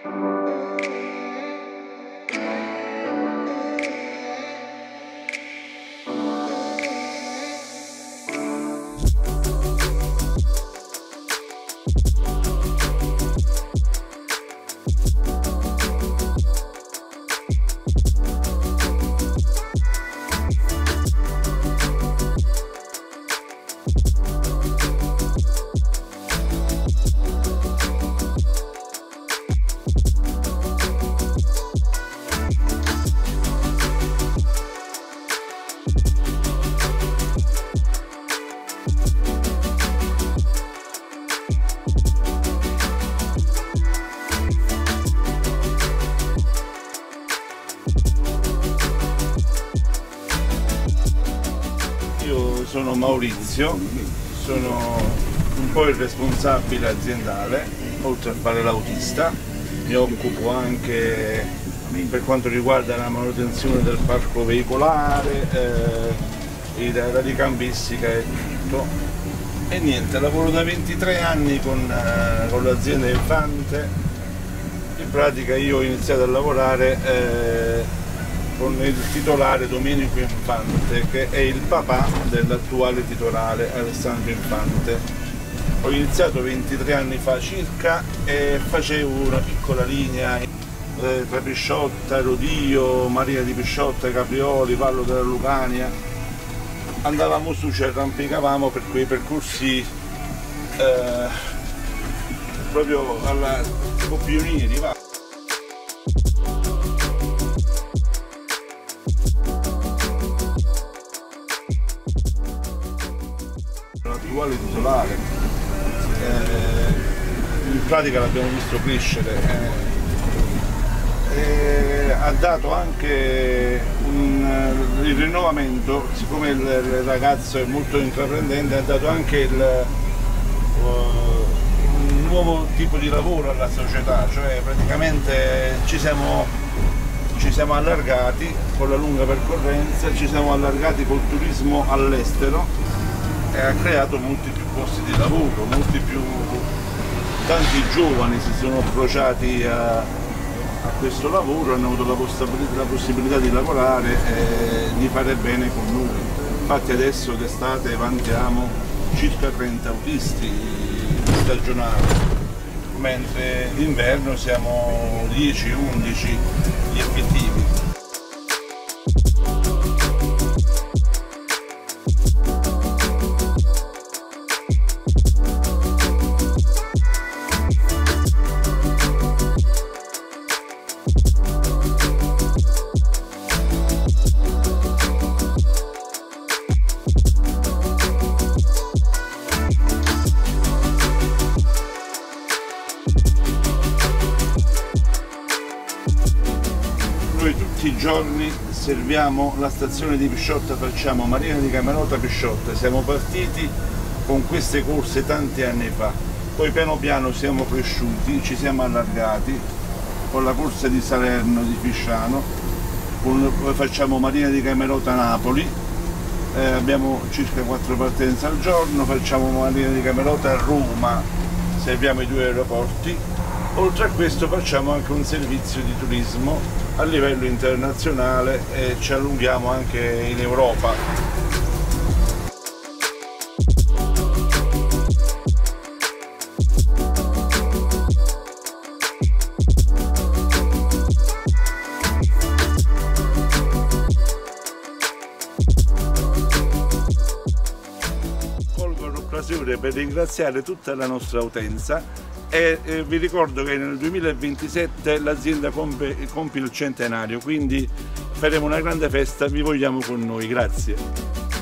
Io sono Maurizio, sono un po' il responsabile aziendale, oltre a fare l'autista. Mi occupo anche per quanto riguarda la manutenzione del parco veicolare, la ricambistica e tutto. E niente, lavoro da 23 anni con l'azienda Infante. In pratica io ho iniziato a lavorare con il titolare Domenico Infante, che è il papà dell'attuale titolare Alessandro Infante. Ho iniziato 23 anni fa circa e facevo una piccola linea tra Pisciotta, Rodio, Marina di Pisciotta, Caprioli, Vallo della Lucania. Andavamo su, ci arrampicavamo per quei percorsi proprio tipo pionieri. L'attuale titolare, in pratica l'abbiamo visto crescere, ha dato anche il rinnovamento, siccome il ragazzo è molto intraprendente, ha dato anche un nuovo tipo di lavoro alla società, cioè praticamente ci siamo allargati con la lunga percorrenza, ci siamo allargati col turismo all'estero e ha creato molti più posti di lavoro, tanti giovani si sono approcciati a questo lavoro, hanno avuto la possibilità di lavorare e di fare bene con noi. Infatti adesso d'estate vantiamo circa 30 autisti stagionali, mentre d'inverno siamo 10-11 gli effettivi. Noi tutti i giorni serviamo la stazione di Pisciotta, facciamo Marina di Camerota Pisciotta. Siamo partiti con queste corse tanti anni fa, poi piano piano siamo cresciuti, ci siamo allargati con la corsa di Salerno, di Fisciano, poi facciamo Marina di Camerota Napoli, abbiamo circa 4 partenze al giorno, facciamo Marina di Camerota a Roma, serviamo i 2 aeroporti. Oltre a questo facciamo anche un servizio di turismo a livello internazionale e ci allunghiamo anche in Europa. Colgo l'occasione per ringraziare tutta la nostra utenza e vi ricordo che nel 2027 l'azienda compie il centenario, quindi faremo una grande festa, vi vogliamo con noi, grazie.